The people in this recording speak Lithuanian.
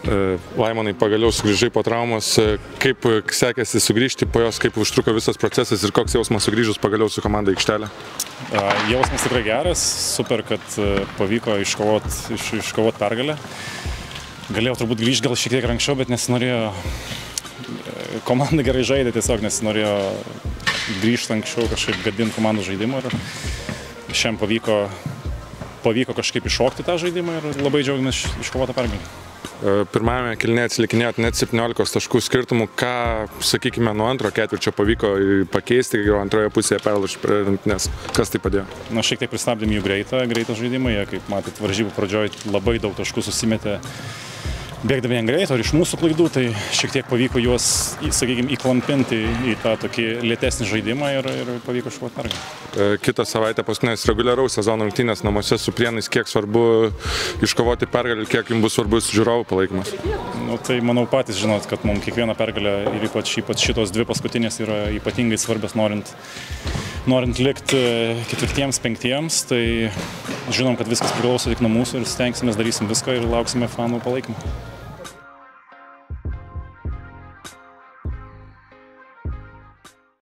Laimonai, pagaliau sugrįžai po traumos. Kaip sekėsi sugrįžti po jos, kaip užtruko visas procesas ir koks jausmas sugrįžus pagaliau su komanda aikštelė? Jausmas tikrai geras, super, kad pavyko iškovot pergalę. Galėjau turbūt grįžti gal šiek tiek anksčiau, bet nesinorėjo, komanda gerai žaidė, tiesiog nesinorėjo grįžti anksčiau, kažkaip gadinti komandų žaidimą. Ir šiandien pavyko kažkaip iššokti tą žaidimą ir labai džiaugiamės iškovotą pergalę. Pirmajame kėlinyje atsilikinėjot net 17 taškų skirtumų. Ką, sakykime, nuo antro ketvirčio pavyko pakeisti, o antroje pusėje perlaužti prie rungtynes? Kas tai padėjo? Šiek tiek pristabdėm jų greitą žaidimą. Jie, kaip matėt, varžybų pradžioj labai daug taškų susimetė bėgdami ant greito ir iš mūsų klaidų, tai šiek tiek pavyko juos, sakykime, įklampinti į tą tokį lėtesnį žaidimą ir pavyko iškovoti pergalę. Kitą savaitę paskutinės reguliaraus sezono rungtynės namuose su Prienais, kiek svarbu iškovoti pergalę, kiek jums bus svarbus žiūrovų palaikymas? Tai manau patys žinot, kad mums kiekviena pergalė ir ypač šitos dvi paskutinės yra ypatingai svarbios norint likti ketvirtiems, penktiems, tai žinom, kad viskas priklauso tik nuo mūsų ir stengsimės, darysim viską ir lauksime fanų palaikymą.